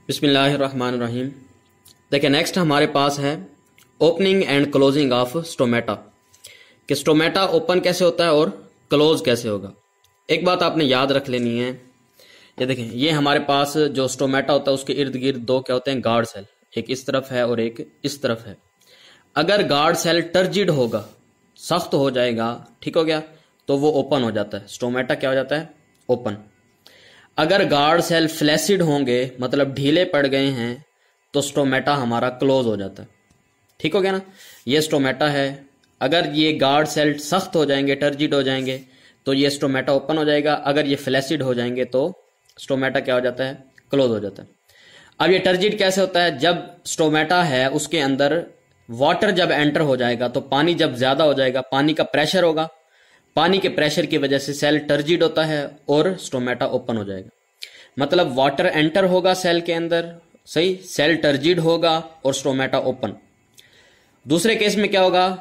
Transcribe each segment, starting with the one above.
बिस्मिल्लाहिर्रहमानिर्रहीम। देखिए नेक्स्ट हमारे पास है opening and closing of stomata, कि स्टोमेटा ओपन कैसे होता है और क्लोज कैसे होगा। एक बात आपने याद रख लेनी है, ये देखें, ये हमारे पास जो स्टोमेटा होता है उसके इर्द गिर्द दो क्या होते हैं, गार्ड सेल, एक इस तरफ है और एक इस तरफ है। अगर गार्ड सेल टर्जिड होगा, सख्त हो जाएगा, ठीक हो गया, तो वो ओपन हो जाता है, स्टोमेटा क्या हो जाता है, ओपन। अगर गार्ड सेल फ्लैसिड होंगे, मतलब ढीले पड़ गए हैं, तो स्टोमेटा हमारा क्लोज हो जाता है, ठीक हो गया ना। ये स्टोमेटा है। अगर ये गार्ड सेल सख्त हो जाएंगे, टर्जिड हो जाएंगे, तो ये स्टोमेटा ओपन हो जाएगा। अगर ये फ्लैसिड हो जाएंगे तो स्टोमेटा क्या हो जाता है, क्लोज हो जाता है। अब ये टर्जिड कैसे होता है, जब स्टोमेटा है उसके अंदर वाटर जब एंटर हो जाएगा, तो पानी जब ज्यादा हो जाएगा, पानी का प्रेशर होगा, पानी के प्रेशर की वजह से सेल टर्जिड होता है और स्टोमेटा ओपन हो जाएगा। मतलब वाटर एंटर होगा सेल के अंदर, सही, सेल टर्जिड होगा और स्टोमेटा ओपन। दूसरे केस में क्या होगा,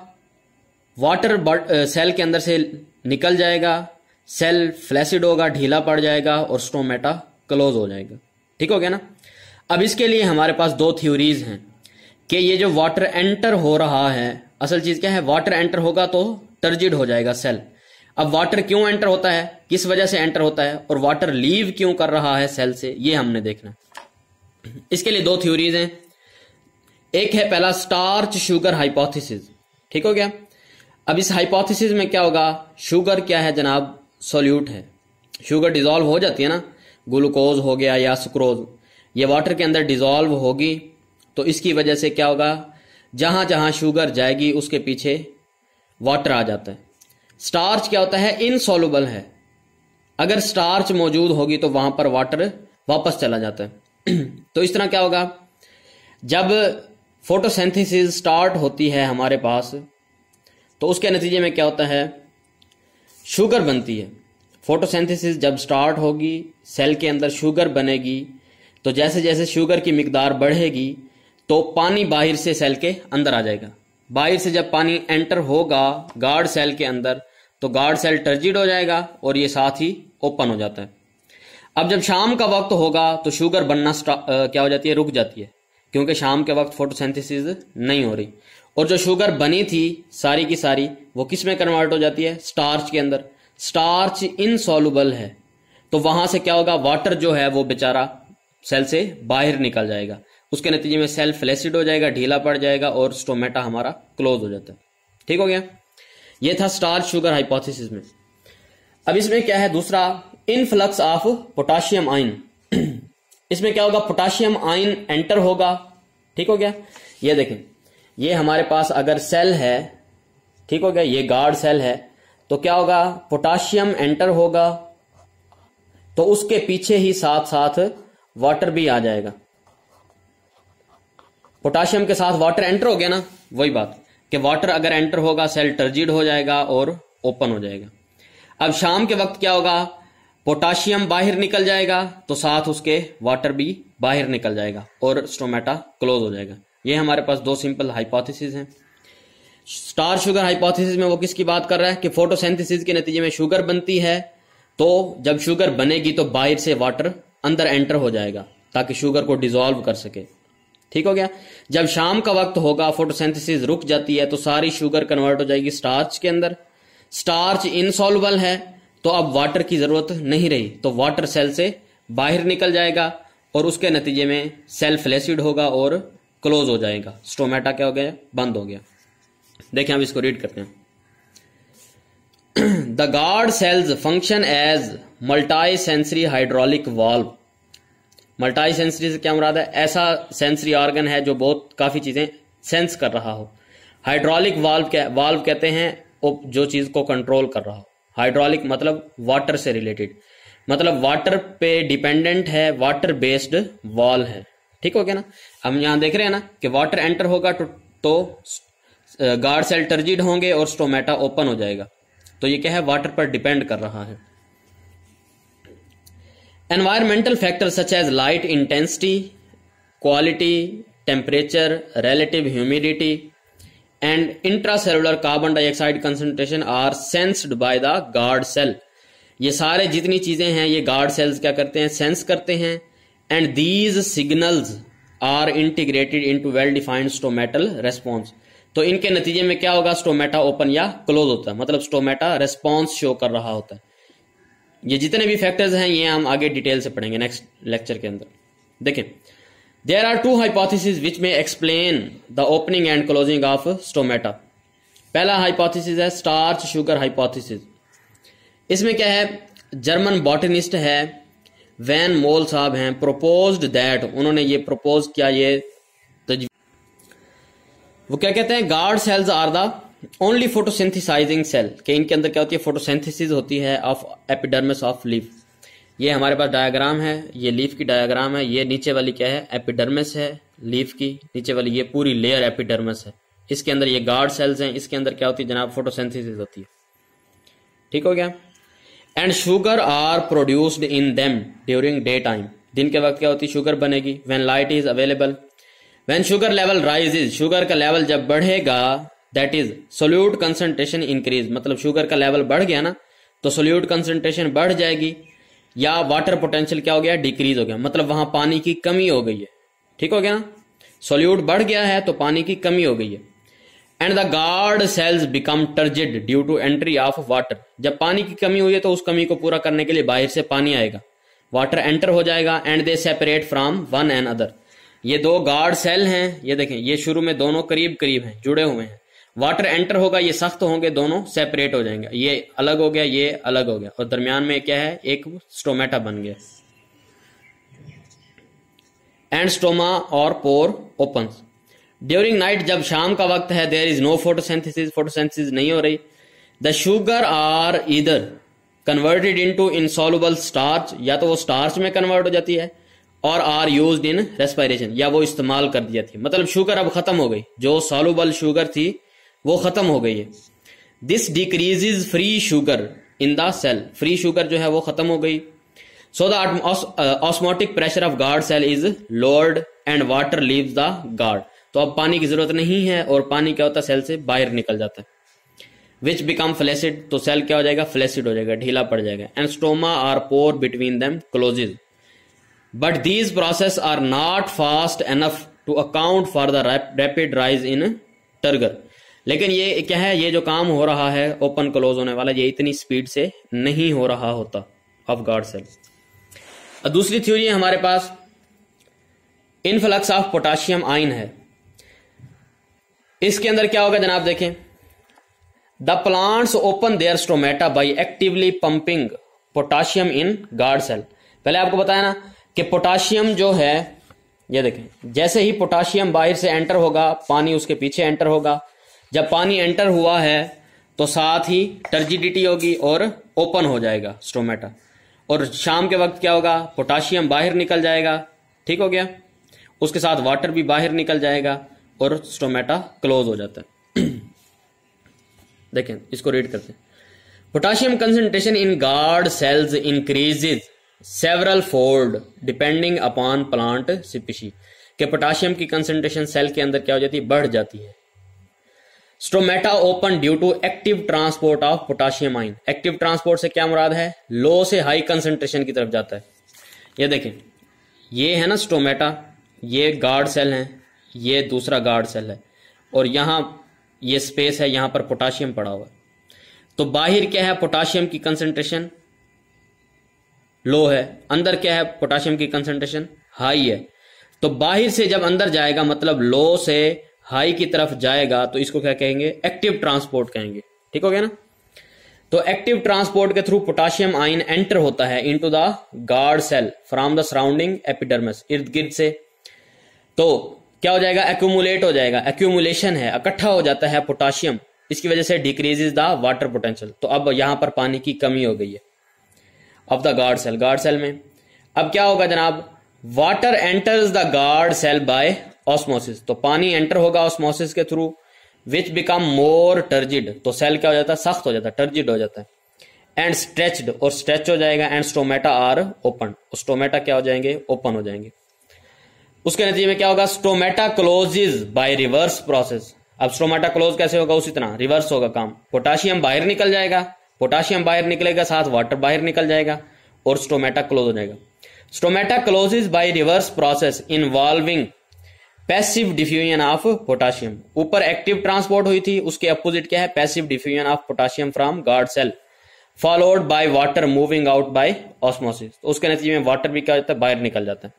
वाटर सेल के अंदर से निकल जाएगा, सेल फ्लैसिड होगा, ढीला पड़ जाएगा और स्टोमेटा क्लोज हो जाएगा, ठीक हो गया ना। अब इसके लिए हमारे पास दो थ्योरीज हैं कि ये जो वाटर एंटर हो रहा है, असल चीज क्या है, वाटर एंटर होगा तो टर्जिड हो जाएगा सेल। अब वाटर क्यों एंटर होता है, किस वजह से एंटर होता है, और वाटर लीव क्यों कर रहा है सेल से, ये हमने देखना। इसके लिए दो थ्योरीज हैं। एक है पहला स्टार्च शुगर हाइपोथेसिस, ठीक हो गया। अब इस हाइपोथेसिस में क्या होगा, शुगर क्या है जनाब, सोल्यूट है, शुगर डिजोल्व हो जाती है ना, ग्लूकोज हो गया या सुक्रोज, ये वाटर के अंदर डिजोल्व होगी, तो इसकी वजह से क्या होगा, जहां जहां शुगर जाएगी उसके पीछे वाटर आ जाता है। स्टार्च क्या होता है, इनसॉल्युबल है, अगर स्टार्च मौजूद होगी तो वहां पर वाटर वापस चला जाता है। तो इस तरह क्या होगा, जब फोटोसिंथेसिस स्टार्ट होती है हमारे पास, तो उसके नतीजे में क्या होता है, शुगर बनती है। फोटोसिंथेसिस जब स्टार्ट होगी, सेल के अंदर शुगर बनेगी, तो जैसे जैसे शुगर की मिकदार बढ़ेगी तो पानी बाहर से सेल के अंदर आ जाएगा। बाहर से जब पानी एंटर होगा गार्ड सेल के अंदर, तो गार्ड सेल टर्जिड हो जाएगा और ये साथ ही ओपन हो जाता है। अब जब शाम का वक्त होगा तो शुगर बनना क्या हो जाती है, रुक जाती है, क्योंकि शाम के वक्त फोटोसिंथेसिस नहीं हो रही, और जो शुगर बनी थी सारी की सारी वो किस में कन्वर्ट हो जाती है, स्टार्च के अंदर। स्टार्च इनसॉल्युबल है, तो वहां से क्या होगा, वाटर जो है वो बेचारा सेल से बाहर निकल जाएगा, उसके नतीजे में सेल फ्लैसिड हो जाएगा, ढीला पड़ जाएगा और स्टोमेटा हमारा क्लोज हो जाता है, ठीक हो गया। ये था स्टार्च शुगर हाइपोथेसिस में। अब इसमें क्या है दूसरा, इनफ्लक्स ऑफ पोटाशियम आयन। इसमें क्या होगा, पोटाशियम आयन एंटर होगा, ठीक हो गया। ये देखें, ये हमारे पास अगर सेल है, ठीक हो गया, ये गार्ड सेल है, तो क्या होगा, पोटाशियम एंटर होगा, तो उसके पीछे ही साथ साथ वाटर भी आ जाएगा। पोटाशियम के साथ वाटर एंटर हो गया ना, वही बात कि वाटर अगर एंटर होगा सेल टर्जिड हो जाएगा और ओपन हो जाएगा। अब शाम के वक्त क्या होगा, पोटाशियम बाहर निकल जाएगा, तो साथ उसके वाटर भी बाहर निकल जाएगा और स्टोमेटा क्लोज हो जाएगा। ये हमारे पास दो सिंपल हाइपोथेसिस हैं। स्टार शुगर हाइपोथेसिस में वो किसकी बात कर रहा है कि फोटोसिंथेसिस के नतीजे में शुगर बनती है, तो जब शुगर बनेगी तो बाहर से वाटर अंदर एंटर हो जाएगा ताकि शुगर को डिसॉल्व कर सके, ठीक हो गया। जब शाम का वक्त होगा, फोटोसिंथेसिस रुक जाती है, तो सारी शुगर कन्वर्ट हो जाएगी स्टार्च के अंदर। स्टार्च इनसॉल्युबल है, तो अब वाटर की जरूरत नहीं रही, तो वाटर सेल से बाहर निकल जाएगा और उसके नतीजे में सेल फ्लैसिड होगा और क्लोज हो जाएगा, स्टोमेटा क्या हो गया, बंद हो गया। देखें अब इसको रीड करते हैं। The guard cells function as multi sensory hydraulic valve. Multi sensory से क्या मुराद है, ऐसा सेंसरी ऑर्गन है जो बहुत काफी चीजें सेंस कर रहा हो। हाइड्रोलिक वाल्व कहते हैं जो चीज को कंट्रोल कर रहा हो। हाइड्रोलिक मतलब वाटर से रिलेटेड, मतलब वाटर पे डिपेंडेंट है, वाटर बेस्ड वाल्व है, ठीक हो गया ना। हम यहां देख रहे हैं ना कि वाटर एंटर होगा तो गार्ड सेल टर्जिड होंगे और स्टोमेटा ओपन हो जाएगा, तो ये क्या है, वाटर पर डिपेंड कर रहा है। Environmental factors such as light intensity, quality, temperature, relative humidity, and intracellular carbon dioxide concentration are sensed by the guard cell. ये सारे जितनी चीजें हैं ये गार्ड सेल्स क्या करते हैं, सेंस करते हैं and these signals are integrated into well defined stomatal response. तो इनके नतीजे में क्या होगा, स्टोमेटा ओपन या क्लोज होता है, मतलब स्टोमेटा रेस्पॉन्स शो कर रहा होता है। ये जितने भी फैक्टर्स हैं ये हम आगे डिटेल से पढ़ेंगे नेक्स्ट लेक्चर के अंदर। देखें, there are two hypothesis which में explain the opening and closing of stomata. पहला हाइपोथेसिस है स्टार्च शुगर हाइपोथेसिस। इसमें क्या है, जर्मन बॉटनिस्ट है वैन मोल साहब हैं, प्रोपोज्ड दैट, उन्होंने ये प्रपोज किया, ये वो क्या कहते हैं, guard cells are the only photosynthesising cell, कि इनके अंदर क्या होती है, फोटोसिंथेसिस होती है ऑफ एपिडर्मिस ऑफ लीफ। ये हमारे पास डायग्राम है, ये लीफ की डायग्राम है, ये नीचे वाली क्या है, एपिडर्मिस है लीफ की, नीचे वाली ये पूरी लेयर एपिडर्मिस है, इसके अंदर ये गार्ड सेल्स हैं, इसके अंदर क्या होती है जनाब, फोटोसिंथेसिस होती है। ठीक हो गया। And sugar are produced in them during day time, दिन के वक्त क्या होती है, शुगर बनेगी। When light is available, when sugar level rises, sugar का लेवल जब बढ़ेगा, that is solute concentration increase, मतलब शुगर का लेवल बढ़ गया ना तो सोल्यूट कंसंट्रेशन बढ़ जाएगी, या वाटर पोटेंशियल क्या हो गया, डिक्रीज हो गया, मतलब वहां पानी की कमी हो गई है। ठीक हो गया ना, सोल्यूट बढ़ गया है तो पानी की कमी हो गई है। And the guard cells become turgid due to entry of water, जब पानी की कमी हुई है तो उस कमी को पूरा करने के लिए बाहर से पानी आएगा, वाटर एंटर हो जाएगा। And they separate from one and other, ये दो गार्ड सेल हैं, ये देखें ये शुरू में दोनों करीब करीब हैं, जुड़े हुए हैं, वाटर एंटर होगा, ये सख्त होंगे, दोनों सेपरेट हो जाएंगे, ये अलग हो गया, ये अलग हो गया, और दरमियान में क्या है, एक स्टोमेटा बन गया। एंड स्टोमा और पोर ओपन्स ड्यूरिंग नाइट, जब शाम का वक्त है, there is no photosynthesis, photosynthesis नहीं हो रही। The sugar are either converted into insoluble starch, या तो वो स्टार्च में कन्वर्ट हो जाती है, और आर यूज्ड इन रेस्पिरेशन, या वो इस्तेमाल कर दी जाती है, मतलब शुगर अब खत्म हो गई, जो सॉल्युबल शुगर थी वो खत्म हो गई है। This decreases free sugar in the cell, free sugar जो है वो खत्म हो गई। So the osmotic pressure of guard cell is lowered and water leaves the guard, तो अब पानी की जरूरत नहीं है और पानी क्या होता है, सेल से बाहर निकल जाता है। विच बिकम फ्लैसिड, तो सेल क्या हो जाएगा, फ्लैसिड हो जाएगा, ढीला पड़ जाएगा। And stoma are pore between them closes, but these process are not fast enough to account for the rapid rise in turgor, लेकिन ये क्या है, ये जो काम हो रहा है ओपन क्लोज होने वाला, ये इतनी स्पीड से नहीं हो रहा होता ऑफ गार्ड सेल। दूसरी थ्योरी है हमारे पास इनफ्लक्स ऑफ पोटाशियम आयन है। इसके अंदर क्या होगा जनाब, देखें, the plants open their stomata by actively pumping potassium in guard cell. पहले आपको बताया ना कि पोटाशियम जो है, ये देखें, जैसे ही पोटाशियम बाहर से एंटर होगा, पानी उसके पीछे एंटर होगा, जब पानी एंटर हुआ है तो साथ ही टर्जिडिटी होगी और ओपन हो जाएगा स्टोमेटा, और शाम के वक्त क्या होगा, पोटाशियम बाहर निकल जाएगा। ठीक हो गया, उसके साथ वाटर भी बाहर निकल जाएगा और स्टोमेटा क्लोज हो जाता है। देखें, इसको रीड करते हैं। Potassium concentration in guard cells increases several fold depending upon plant species, के पोटाशियम की कंसंट्रेशन सेल के अंदर क्या हो जाती है, बढ़ जाती है। Stomata open due to active transport of potassium ion, active transport से क्या मुराद है, लो से हाई कंसंट्रेशन की तरफ जाता है। ये देखें, ये है ना स्टोमेटा, ये गार्ड सेल है, ये दूसरा गार्ड सेल है, और यहां ये स्पेस है, यहां पर पोटाशियम पड़ा हुआ है। तो बाहर क्या है, पोटाशियम की कंसंट्रेशन लो है, अंदर क्या है, पोटाशियम की कंसंट्रेशन हाई है। तो बाहर से जब अंदर जाएगा, मतलब लो से हाई की तरफ जाएगा, तो इसको क्या कहेंगे, एक्टिव ट्रांसपोर्ट कहेंगे। ठीक हो गया ना, तो एक्टिव ट्रांसपोर्ट के थ्रू पोटाशियम आयन एंटर होता है into the guard cell from the surrounding epidermis, इर्द गिर्द से। तो क्या हो जाएगा, एक्यूमुलेट हो जाएगा, एक्यूमुलेशन है, इकट्ठा हो जाता है पोटाशियम, इसकी वजह से डिक्रीजेज द वाटर पोटेंशियल। तो अब यहां पर पानी की कमी हो गई है of the guard cell, guard cell में। अब क्या होगा जनाब, water enters the guard cell by osmosis, तो पानी एंटर होगा ऑस्मोसिस के through, which become more turgid, तो सेल क्या हो जाता है, सख्त हो जाता है, टर्जिड हो जाता है। एंड स्ट्रेच्ड, और स्ट्रेच हो जाएगा। And stomata are open, stomata क्या हो जाएंगे, ओपन हो जाएंगे। उसके नतीजे में क्या होगा, stomata closes by reverse process. अब स्टोमेटा क्लोज कैसे होगा, उसी तरह रिवर्स होगा काम, पोटाशियम बाहर निकल जाएगा, पोटाशियम बाहर निकलेगा, साथ वाटर बाहर निकल जाएगा और स्टोमेटा क्लोज हो जाएगा। Stomata closes by reverse process involving passive diffusion of potassium. ऊपर एक्टिव ट्रांसपोर्ट हुई थी, उसके अपोजिट क्या है, passive diffusion of potassium from guard cell followed by water moving out by osmosis. तो उसके नतीजे में वाटर भी क्या होता है, बाहर निकल जाता है।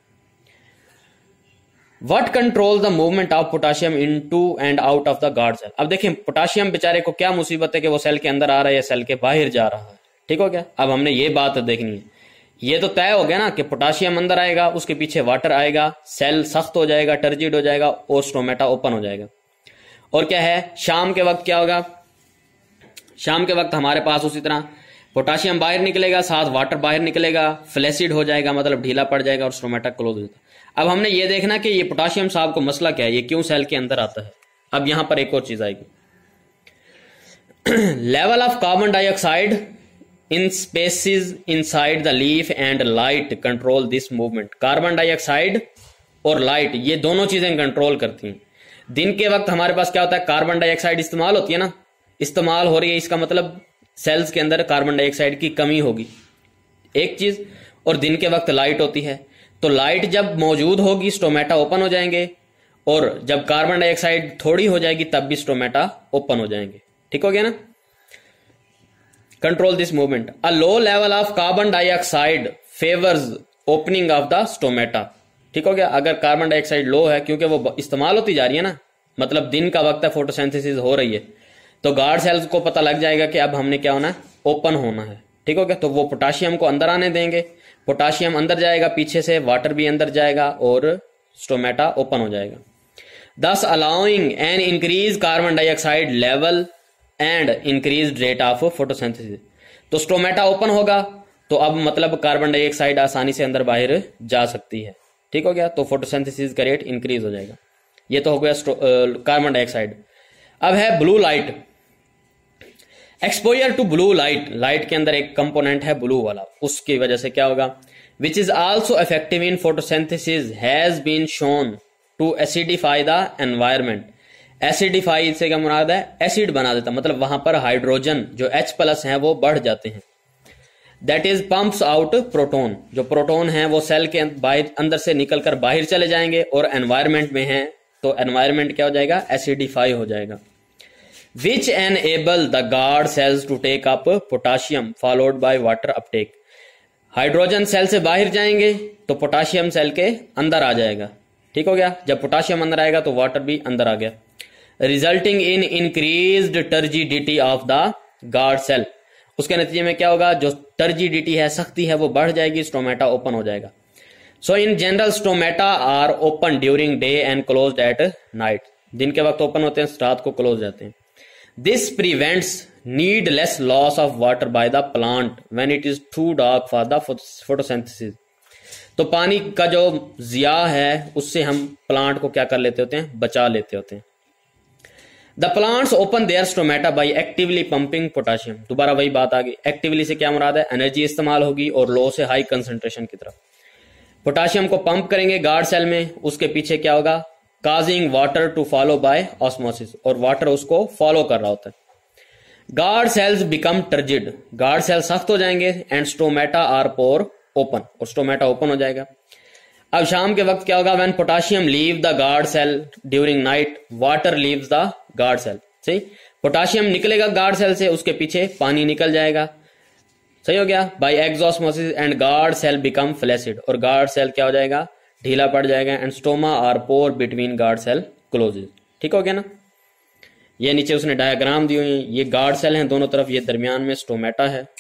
What control the movement of potassium into and out of the guard cell. अब देखें पोटाशियम बेचारे को क्या मुसीबत है कि वो सेल के अंदर आ रहा है या सेल के बाहर जा रहा है, ठीक हो गया। अब हमने ये बात देखनी है, ये तो तय हो गया ना कि पोटाशियम अंदर आएगा, उसके पीछे वाटर आएगा, सेल सख्त हो जाएगा, टर्जिड हो जाएगा और स्टोमेटा ओपन हो जाएगा। और क्या है, शाम के वक्त क्या होगा, शाम के वक्त हमारे पास उसी तरह पोटाशियम बाहर निकलेगा, साथ वाटर बाहर निकलेगा, फ्लैसिड हो जाएगा, मतलब ढीला पड़ जाएगा और स्टोमेटा क्लोज हो जाता है। अब हमने ये देखना कि ये पोटाशियम साहब को मसला क्या है, ये क्यों सेल के अंदर आता है। अब यहां पर एक और चीज आएगी, level of carbon dioxide in spaces inside the leaf and light control this movement. Carbon dioxide और लाइट ये दोनों चीजें कंट्रोल करती हैं। दिन के वक्त हमारे पास क्या होता है, कार्बन डाइऑक्साइड इस्तेमाल होती है ना, इस्तेमाल हो रही है, इसका मतलब सेल्स के अंदर कार्बन डाइऑक्साइड की कमी होगी, एक चीज। और दिन के वक्त लाइट होती है, तो लाइट जब मौजूद होगी स्टोमेटा ओपन हो जाएंगे, और जब कार्बन डाइऑक्साइड थोड़ी हो जाएगी तब भी स्टोमेटा ओपन हो जाएंगे, ठीक हो गया ना। Control this movement. A low level of carbon dioxide favours opening of the stomata, ठीक हो गया। अगर कार्बन डाइऑक्साइड लो है, क्योंकि वो इस्तेमाल होती जा रही है ना, मतलब दिन का वक्त है, फोटोसिंथेसिस हो रही है, तो गार्ड सेल्स को पता लग जाएगा कि अब हमने क्या होना है, ओपन होना है, ठीक हो गया। तो वो पोटाशियम को अंदर आने देंगे, पोटाशियम अंदर जाएगा, पीछे से वाटर भी अंदर जाएगा और स्टोमेटा ओपन हो जाएगा। Thus allowing an increase carbon dioxide level and increase rate of photosynthesis. तो स्टोमेटा ओपन होगा तो अब मतलब कार्बन डाइऑक्साइड आसानी से अंदर बाहर जा सकती है, ठीक हो गया। तो फोटोसिंथेसिस का रेट इंक्रीज हो जाएगा। ये तो हो गया कार्बन डाइऑक्साइड। अब है blue light. Exposure to blue light, light के अंदर एक कंपोनेंट है ब्लू वाला, उसकी वजह से क्या होगा, which is also effective in photosynthesis has been shown to acidify the environment. Acidify से क्या मुराद है, एसिड बना देता, मतलब वहां पर हाइड्रोजन जो H+ है वो बढ़ जाते हैं। That is pumps out proton, जो प्रोटोन है वो सेल के अंदर से निकलकर बाहर चले जाएंगे और एनवायरमेंट में है, तो एनवायरमेंट क्या हो जाएगा, एसिडिफाई हो जाएगा। Which enable the guard cells to take up potassium followed by water uptake. Hydrogen cell से बाहर जाएंगे तो पोटाशियम सेल के अंदर आ जाएगा, ठीक हो गया। जब पोटाशियम अंदर आएगा तो वाटर भी अंदर आ गया, resulting in increased turgidity of the guard cell. उसके नतीजे में क्या होगा, जो टर्जिडिटी है, सख्ती है, वो बढ़ जाएगी, स्टोमेटा ओपन हो जाएगा। So in general stomata are open during day and closed at night. दिन के वक्त ओपन होते हैं, रात को क्लोज जाते हैं। This prevents needless loss of water by the plant when it is too dark for the photosynthesis. तो पानी का जो जिया है उससे हम प्लांट को क्या कर लेते होते हैं, बचा लेते होते हैं। The plants open their stomata by actively pumping potassium. दोबारा वही बात आ गई, एक्टिवली से क्या मुराद है, एनर्जी इस्तेमाल होगी, और लो से हाई कंसंट्रेशन की तरफ पोटाशियम को पंप करेंगे गार्ड सेल में। उसके पीछे क्या होगा, causing water to follow by osmosis, और वाटर उसको फॉलो कर रहा होता है। Guard cells become turgid, guard cell सख्त हो जाएंगे, and stomata or pore open, और स्टोमेटा ओपन हो जाएगा। अब शाम के वक्त क्या होगा, when potassium leave the guard cell during night water leaves the guard cell. सही, पोटाशियम निकलेगा गार्ड सेल से, उसके पीछे पानी निकल जाएगा, सही हो गया, bye exosmosis, and guard cell become flaccid, और गार्ड सेल क्या हो जाएगा, ढीला पड़ जाएगा, and stoma are pore between guard cell closes. ठीक हो गया ना। ये नीचे उसने डायग्राम दी हुई है, ये गार्ड सेल हैं दोनों तरफ, ये दरमियान में स्टोमेटा है।